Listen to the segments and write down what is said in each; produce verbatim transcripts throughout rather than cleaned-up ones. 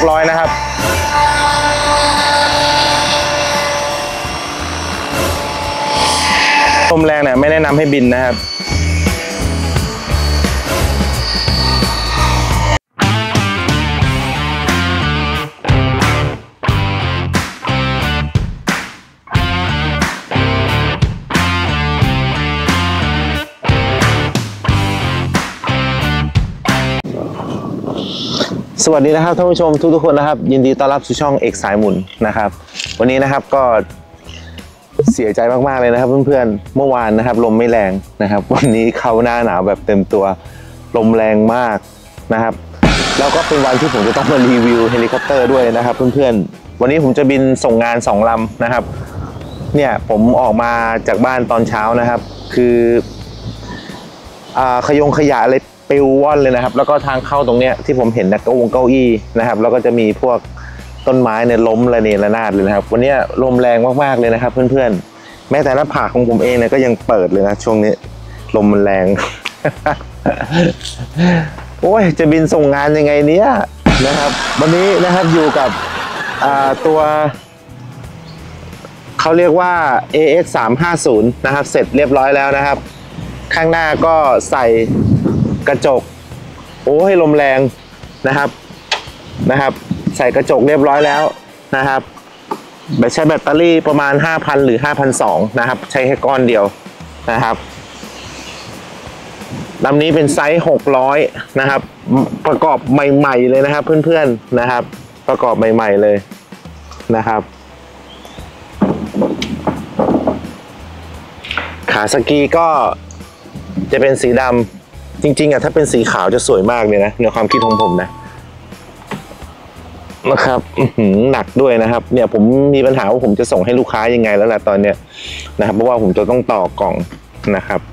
ร้อยนะครับลมแรงเนี่ยไม่แนะนำให้บินนะครับสวัสดีนะครับท่านผู้ชมทุกๆคนนะครับยินดีต้อนรับสู่ช่องเอกสายหมุนนะครับวันนี้นะครับก็เสียใจมากๆเลยนะครับเพื่อนๆเมื่อวานนะครับลมไม่แรงนะครับวันนี้เข้าหน้าหนาวแบบเต็มตัวลมแรงมากนะครับแล้วก็เป็นวันที่ผมจะต้องมารีวิวเฮลิคอปเตอร์ด้วยนะครับเพื่อนๆวันนี้ผมจะบินส่งงานสองลำนะครับเนี่ยผมออกมาจากบ้านตอนเช้านะครับคืออ่าขยงขยะอะไรปิวว่อนเลยนะครับแล้วก็ทางเข้าตรงเนี้ยที่ผมเห็นนะเก้าองเก้าอี้นะครับแล้วก็จะมีพวกต้นไม้เนี่ยล้มระเนระนาดเลยนะครับวันนี้ลมแรงมากๆเลยนะครับเพื่อนๆแม้แต่หน้าผากของผมเองเนี่ยก็ยังเปิดเลยนะช่วงนี้ลมมันแรง โอ้ยจะบินส่งงานยังไงเนี้ยนะครับวันนี้นะครับอยู่กับตัวเขาเรียกว่า เอ เอ็กซ์ สามห้าศูนย์ นะครับเสร็จเรียบร้อยแล้วนะครับข้างหน้าก็ใส่กระจกโอ้ยลมแรงนะครับนะครับใส่กระจกเรียบร้อยแล้วนะครับใช้แบตเตอรี่ประมาณ ห้าพัน หรือ ห้าพันสองร้อย นะครับใช้แค่ก้อนเดียวนะครับลำนี้เป็นไซส์หกร้อยนะครับประกอบใหม่ๆเลยนะครับเพื่อนๆนะครับประกอบใหม่ๆเลยนะครับขาสกีก็จะเป็นสีดำจริงๆอ่ะถ้าเป็นสีขาวจะสวยมากเลยนะในความคิดของผมนะนะครับหนักด้วยนะครับเนี่ยผมมีปัญหาว่าผมจะส่งให้ลูกค้ายังไงแล้วล่ะตอนเนี้ยนะครับเพราะว่าผมจะต้องต่อกล่องนะครับ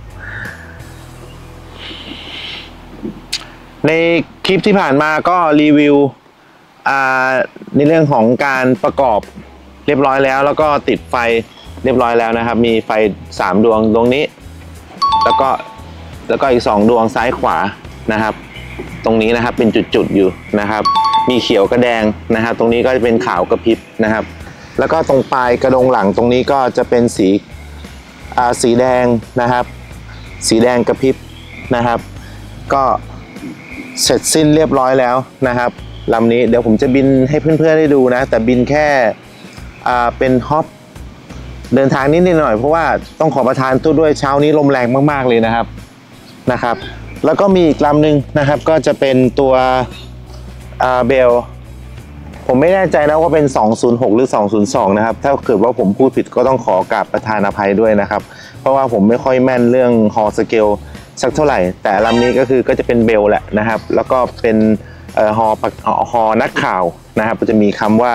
ในคลิปที่ผ่านมาก็รีวิวในเรื่องของการประกอบเรียบร้อยแล้วแล้วก็ติดไฟเรียบร้อยแล้วนะครับมีไฟสามดวงดวงนี้แล้วก็แล้วก็อีกสองดวงซ้ายขวานะครับตรงนี้นะครับเป็นจุดๆอยู่นะครับมีเขียวกระแดงนะครับตรงนี้ก็จะเป็นขาวกระพริบนะครับแล้วก็ตรงปลายกระดงหลังตรงนี้ก็จะเป็นสีอ่าสีแดงนะครับสีแดงกระพริบนะครับก็เสร็จสิ้นเรียบร้อยแล้วนะครับลำนี้เดี๋ยวผมจะบินให้เพื่อนๆได้ดูนะแต่บินแค่อ่าเป็นฮอปเดินทางนิดหน่อยเพราะว่าต้องขอประทานโทษด้วยเช้านี้ลมแรงมากๆเลยนะครับนะครับแล้วก็มีอีกลำหนึ่งนะครับก็จะเป็นตัวเบลผมไม่แน่ใจนะว่าเป็นสองศูนย์หกหรือสองศูนย์สองนะครับถ้าเกิดว่าผมพูดผิดก็ต้องขอกราบประทานอภัยด้วยนะครับเพราะว่าผมไม่ค่อยแม่นเรื่องฮอสเกลสักเท่าไหร่แต่ลำนี้ก็คือก็จะเป็นเบลแหละนะครับแล้วก็เป็นฮอฮอนักข่าวนะครับจะมีคำว่า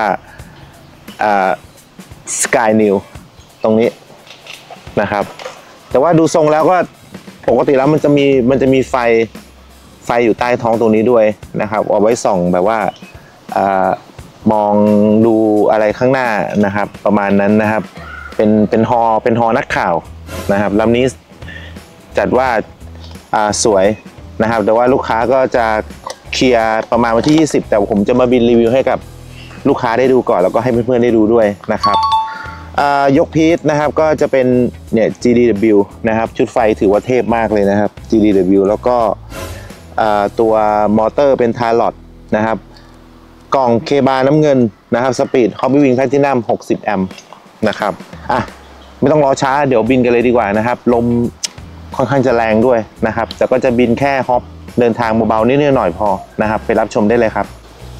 สกายนิวตรงนี้นะครับแต่ว่าดูทรงแล้วก็ปกติแล้วมันจะมีมันจะมีไฟไฟอยู่ใต้ท้องตรงนี้ด้วยนะครับเอาไว้ส่องแบบว่าอ่ามองดูอะไรข้างหน้านะครับประมาณนั้นนะครับเป็นเป็นฮอเป็นฮอนักข่าวนะครับลำนี้จัดว่าอ่าสวยนะครับแต่ว่าลูกค้าก็จะเคลียร์ประมาณวันที่ยี่สิบแต่ผมจะมาบินรีวิวให้กับลูกค้าได้ดูก่อนแล้วก็ให้เพื่อนๆได้ดูด้วยนะครับยกพีชนะครับก็จะเป็นเนี่ย จี ดี ดับเบิลยู นะครับชุดไฟถือว่าเทพมากเลยนะครับ จี ดี ดับเบิลยู แล้วก็ตัวมอเตอร์เป็นทาร์ลอตนะครับกล่องเคบาน้ำเงินนะครับสปีดฮอบบี้วิงแพลทินัมหกสิบแอมป์นะครับอ่ะไม่ต้องรอช้าเดี๋ยวบินกันเลยดีกว่านะครับลมค่อนข้างจะแรงด้วยนะครับแต่ก็จะบินแค่ฮอปเดินทางเบาๆนิดหน่อยพอนะครับไปรับชมได้เลยครับ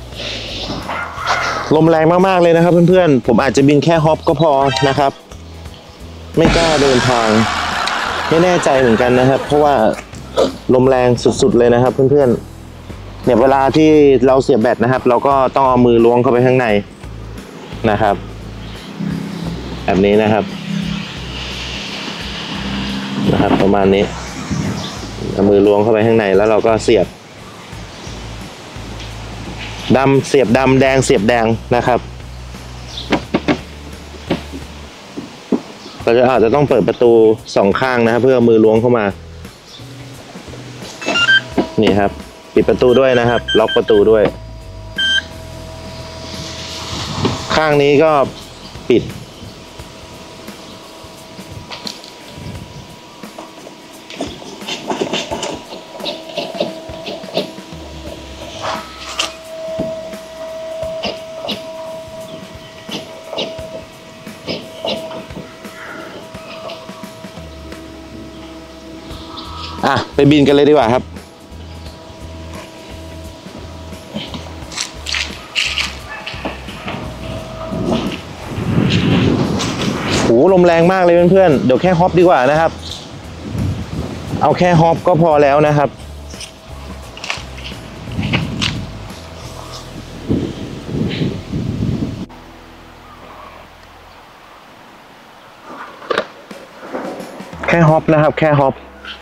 ลมแรงมากๆเลยนะครับเพื่อนๆผมอาจจะบินแค่ฮอปก็พอนะครับไม่กล้าเดินทางไม่แน่ใจเหมือนกันนะครับเพราะว่าลมแรงสุดๆเลยนะครับเพื่อนๆเนี่ยเวลาที่เราเสียบแบตนะครับเราก็ต้องเอามือล้วงเข้าไปข้างในนะครับแบบนี้นะครับนะครับประมาณนี้เอามือล้วงเข้าไปข้างในแล้วเราก็เสียบดำเสียบดำแดงเสียบแดงนะครับเราจะอาจจะต้องเปิดประตูสองข้างนะครับเพื่อมือล้วงเข้ามานี่ครับปิดประตูด้วยนะครับล็อกประตูด้วยข้างนี้ก็ปิดอ่ะไปบินกันเลยดีกว่าครับโหลมแรงมากเลยเพื่อนๆเดี๋ยวแค่ฮอปดีกว่านะครับเอาแค่ฮอปก็พอแล้วนะครับแค่ฮอปนะครับแค่ฮอป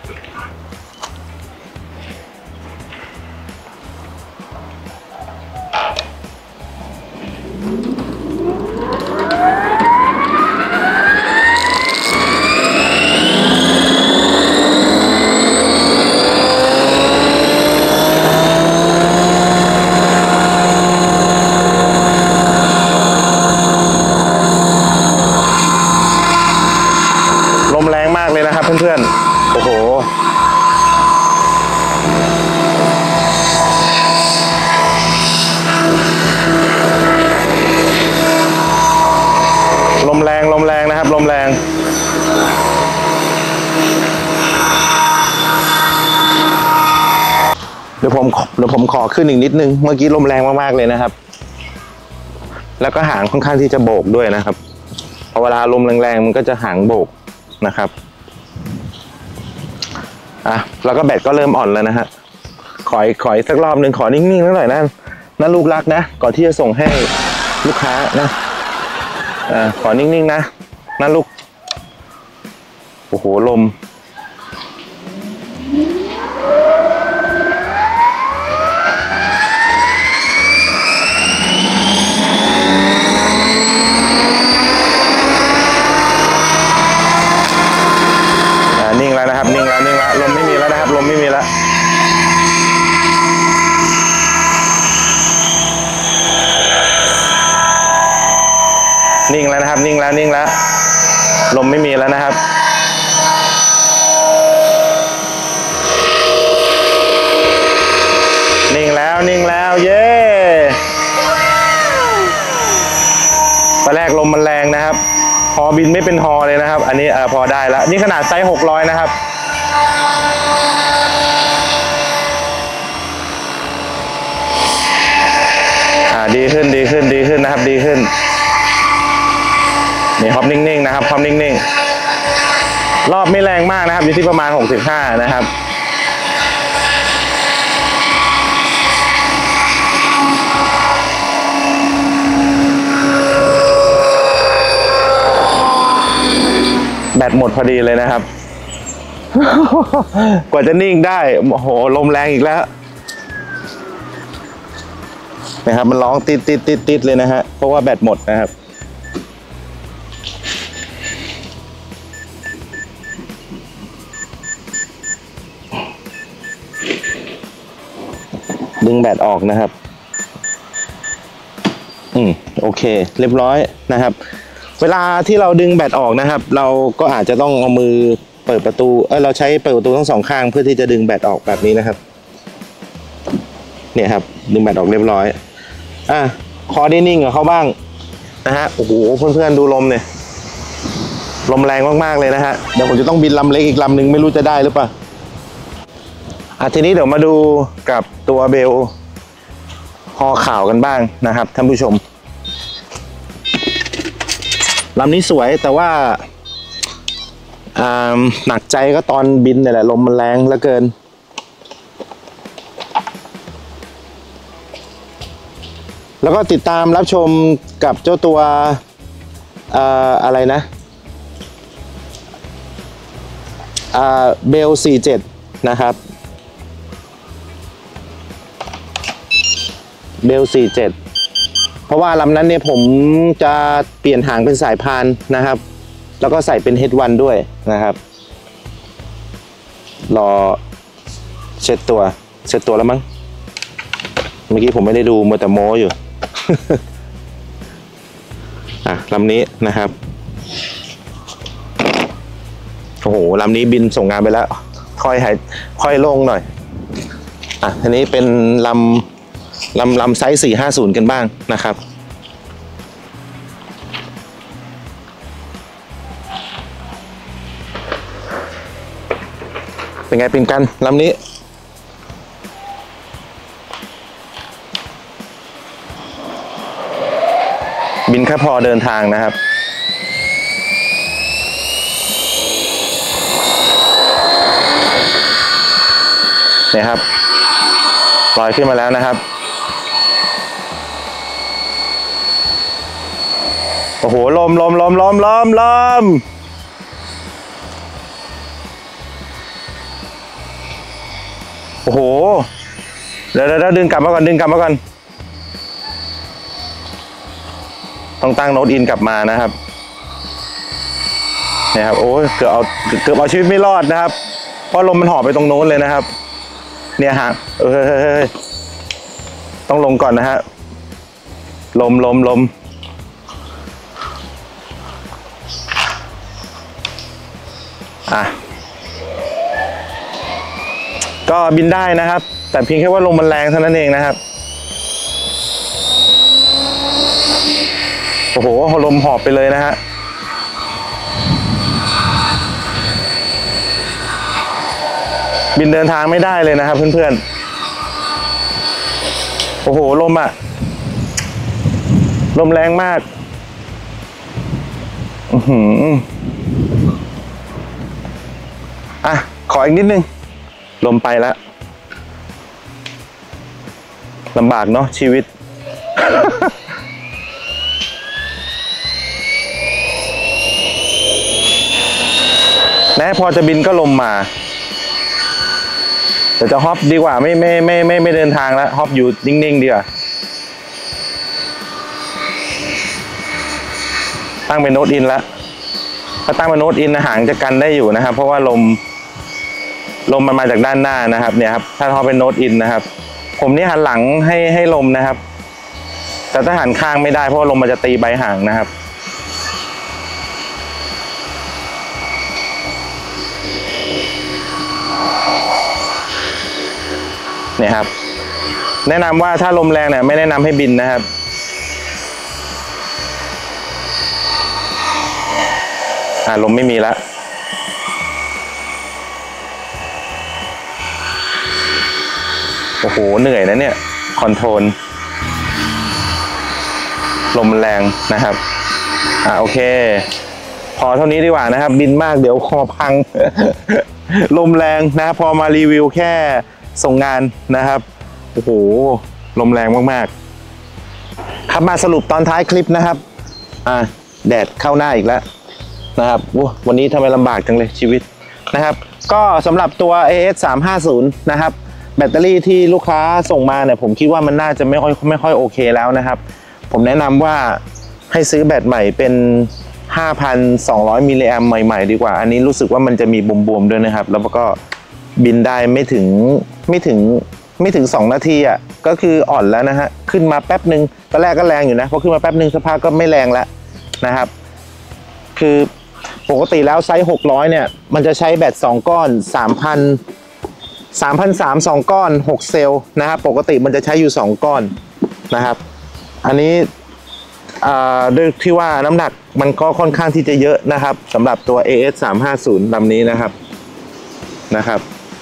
เพื่อนๆโอ้โหลมแรงลมแรงนะครับลมแรงเดี๋ยวผมเดี๋ยวผมขอขึ้นอีกนิดนึงเมื่อกี้ลมแรงมากๆเลยนะครับแล้วก็หางค่อนข้างที่จะโบกด้วยนะครับพอเวลาลมแรงๆมันก็จะหางโบกนะครับอ่ะแล้วก็แบตก็เริ่มอ่อนแล้วนะฮะขอขอสักรอบหนึ่งขอนิ่งๆนิดหน่อยนะนะลูกรักนะก่อนที่จะส่งให้ลูกค้านะอ่าขอนิ่งๆนะนะลูกโอ้โหลมนิ่งแล้วนะครับนิ่งแล้วนิ่งแล้วลมไม่มีแล้วนะครับลมไม่มีแล้วนิ่งแล้วนะครับนิ่งแล้วนิ่งแล้วลมไม่มีแล้วนะครับนิ่งแล้วนิ่งแล้วเย้ตอนแรกลมมันแรงนะครับพอบินไม่เป็นฮอเลยนะครับอันนี้เออพอได้แล้วนี่ขนาดไซส์หกร้อยนะครับอ่าดีขึ้นดีขึ้นดีขึ้นนะครับดีขึ้นนี่ฮอปนิ่งๆนะครับฮอปนิ่งๆรอบไม่แรงมากนะครับอยู่ที่ประมาณหกสิบห้านะครับแบตหมดพอดีเลยนะครับกว่าจะนิ่งได้โอ้โหลมแรงอีกแล้วนะครับมันร้องติดติดติดติดเลยนะฮะเพราะว่าแบตหมดนะครับดึงแบตออกนะครับอืมโอเคเรียบร้อยนะครับเวลาที่เราดึงแบตออกนะครับเราก็อาจจะต้องเอามือเปิดประตูเออเราใช้เปิดประตูทั้งสองข้างเพื่อที่จะดึงแบตออกแบบนี้นะครับเนี่ยครับดึงแบตออกเรียบร้อยอ่ะคอได้นิ่งกับเขาบ้างนะฮะโอ้โหเพื่อนๆดูลมเนี่ยลมแรงมากๆเลยนะฮะเดี๋ยวผมจะต้องบินลำเล็กอีกลำหนึ่งไม่รู้จะได้หรือเปล่าอ่ะทีนี้เดี๋ยวมาดูกับตัวเบลฮอข่าวกันบ้างนะครับท่านผู้ชมลำนี้สวยแต่ว่าหนักใจก็ตอนบินเนี่ยแหละลมมันแรงเหลือเกินแล้วก็ติดตามรับชมกับเจ้าตัวอะไรนะเบลสี่สิบเจ็ดนะครับเบลสี่สิบเจ็ดเพราะว่าลำนั้นเนี่ยผมจะเปลี่ยนหางเป็นสายพานนะครับแล้วก็ใส่เป็น เฮด วัน ด้วยนะครับรอเช็ดตัวเช็ดตัวแล้วมั้งเมื่อกี้ผมไม่ได้ดูมัวแต่โม้อยู่ลำนี้นะครับโอ้โหลำนี้บินส่งงานไปแล้วค่อยหายค่อยโล่งหน่อยอ่ะทีนี้เป็นลำลำลำไซส์สี่ห้าศูนย์กันบ้างนะครับเป็นไงเป็นกันลำนี้บินแค่พอเดินทางนะครับเนี่ยครับลอยขึ้นมาแล้วนะครับโอ้โหลมลมลมลมลมลมโอ้โหเดี๋ยวเดี๋ยวดึงกลับมาก่อนดึงกลับมาก่อนต้องตั้งโน้ตอินกลับมานะครับเนี่ยครับโอ้ยเกือบเอาเกือบเอาชีวิตไม่รอดนะครับเพราะลมมันห่อไปตรงโน้นเลยนะครับเนี่ยฮะเออต้องลงก่อนนะฮะลมลมลมอ่ะก็บินได้นะครับแต่เพียงแค่ว่าลมมันแรงเท่านั้นเองนะครับโอ้โหลมหอบไปเลยนะฮะบินเดินทางไม่ได้เลยนะครับเพื่อนๆโอ้โหลมอ่ะลมแรงมากอือหืออ่ะขออีกนิดนึงลมไปแล้วลำบากเนาะชีวิต แม้พอจะบินก็ลมมาเดี๋ยวจะฮอปดีกว่าไม่ไม่ไม่ไม่ไม่เดินทางแล้วฮอปอยู่นิ่งๆดีกว่าตั้งเป็นโน้ตอินแล้วถ้าตั้งเป็นโน้ตอินหางจะกันได้อยู่นะครับเพราะว่าลมลมมันมาจากด้านหน้านะครับเนี่ยครับถ้าฮอปเป็นโน้ตอินนะครับผมนี่หันหลังให้ให้ลมนะครับแต่ถ้าหันข้างไม่ได้เพราะว่าลมมันจะตีใบหางนะครับเนี่ยครับแนะนำว่าถ้าลมแรงเนี่ยไม่แนะนำให้บินนะครับอ่าลมไม่มีแล้วโอ้โหเหนื่อยนะเนี่ยคอนโทรลลมแรงนะครับอ่าโอเคพอเท่านี้ดีกว่านะครับบินมากเดี๋ยวคอพัง ลมแรงนะพอมารีวิวแค่ส่งงานนะครับโอ้โหลมแรงมากๆครับมาสรุปตอนท้ายคลิปนะครับอ่าแดดเข้าหน้าอีกแล้วนะครับวันนี้ทำไมลำบากจังเลยชีวิตนะครับก็สำหรับตัว เอ เอส สามห้าศูนย์ นะครับแบตเตอรี่ที่ลูกค้าส่งมาเนี่ยผมคิดว่ามันน่าจะไม่ค่อยไม่ค่อยโอเคแล้วนะครับผมแนะนำว่าให้ซื้อแบตใหม่เป็น ห้าพันสองร้อย มิลลิแอมป์ใหม่ๆดีกว่าอันนี้รู้สึกว่ามันจะมีบวมๆด้วยนะครับแล้วก็บินได้ไม่ถึงไม่ถึงไม่ถึงสองนาทีอ่ะก็คืออ่อนแล้วนะฮะขึ้นมาแป๊บหนึ่งตอนแรกก็แรงอยู่นะพอขึ้นมาแป๊บหนึ่งสภาพก็ไม่แรงแล้วนะครับคือปกติแล้วไซส์หกร้อยเนี่ยมันจะใช้แบตสองก้อน สามพัน สามพันสามร้อย สองก้อนหกเซลล์นะครับปกติมันจะใช้อยู่สองก้อนนะครับอันนี้ด้วยที่ว่าน้ำหนักมันก็ค่อนข้างที่จะเยอะนะครับสำหรับตัว เอ เอส สามห้าศูนย์ ลำนี้นะครับนะครับ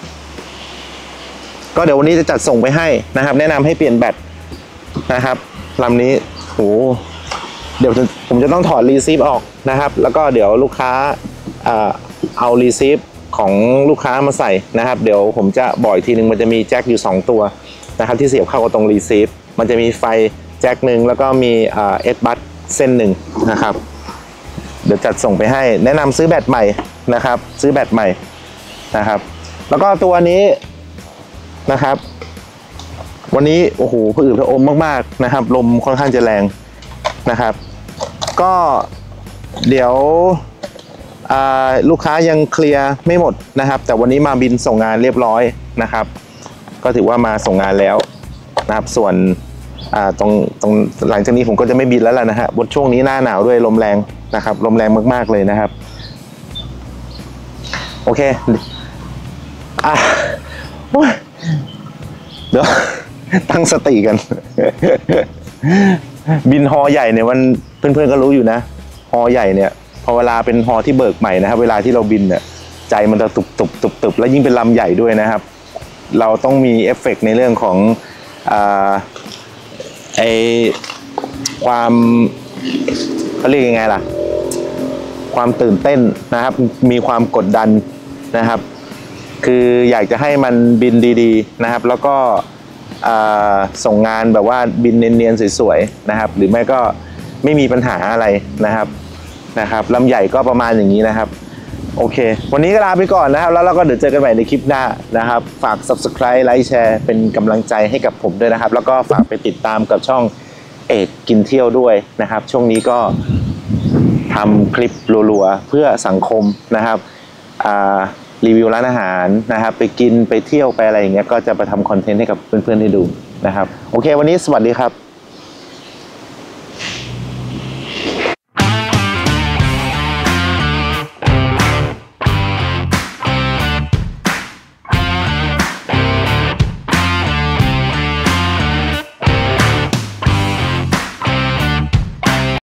ก็เดี๋ยววันนี้จะจัดส่งไปให้นะครับแนะนำให้เปลี่ยนแบตนะครับลำนี้โหเดี๋ยวผมจะต้องถอดรีซีฟออกนะครับแล้วก็เดี๋ยวลูกค้าเอารีซีฟของลูกค้ามาใส่นะครับเดี๋ยวผมจะบอกอีกทีนึงมันจะมีแจ็คอยู่สองตัวนะครับที่เสียบเข้ากับตรงรีซีฟมันจะมีไฟแจ็คหนึ่งแล้วก็มีเอสบัสเส้นหนึ่งนะครับเดี๋ยวจัดส่งไปให้แนะนำซื้อแบตใหม่นะครับซื้อแบตใหม่นะครับแล้วก็ตัวนี้นะครับวันนี้โอ้โหผะอืดผะอมมากๆนะครับลมค่อนข้างจะแรงนะครับก็เดี๋ยวลูกค้ายังเคลียร์ไม่หมดนะครับแต่วันนี้มาบินส่งงานเรียบร้อยนะครับก็ถือว่ามาส่งงานแล้วนะครับส่วนอ่าตรงตรงหลังจากนี้ผมก็จะไม่บินแล้วล่ะนะฮะบนช่วงนี้หน้าหนาวด้วยลมแรงนะครับลมแรงมากๆเลยนะครับโอเคอ่ะเดี๋ยวตั้งสติกัน บินฮอใหญ่เนี่ยมันเพื่อนๆก็รู้อยู่นะฮอใหญ่เนี่ยพอเวลาเป็นฮอที่เบิกใหม่นะครับเวลาที่เราบินเนี่ยใจมันจะตุบตุบตุบตุบแล้วยิ่งเป็นลำใหญ่ด้วยนะครับเราต้องมีเอฟเฟกต์ในเรื่องของอ่าไอความเขาเรียกยังไงล่ะความตื่นเต้นนะครับมีความกดดันนะครับคืออยากจะให้มันบินดีๆนะครับแล้วก็ส่งงานแบบว่าบินเนียนๆสวยๆนะครับหรือไม่ก็ไม่มีปัญหาอะไรนะครับนะครับลำใหญ่ก็ประมาณอย่างนี้นะครับโอเควันนี้ก็ลาไปก่อนนะครับแล้วเราก็เดี๋ยวเจอกันใหม่ในคลิปหน้านะครับฝาก ซับสไครบ์ ไลค์แชร์เป็นกำลังใจให้กับผมด้วยนะครับแล้วก็ฝากไปติดตามกับช่องเอกกินเที่ยวด้วยนะครับช่วงนี้ก็ทำคลิปรัวๆเพื่อสังคมนะครับรีวิวร้านอาหารนะครับไปกินไปเที่ยวไปอะไรอย่างเงี้ยก็จะไปทำคอนเทนต์ให้กับเพื่อนๆให้ดูนะครับโอเควันนี้สวัสดีครับ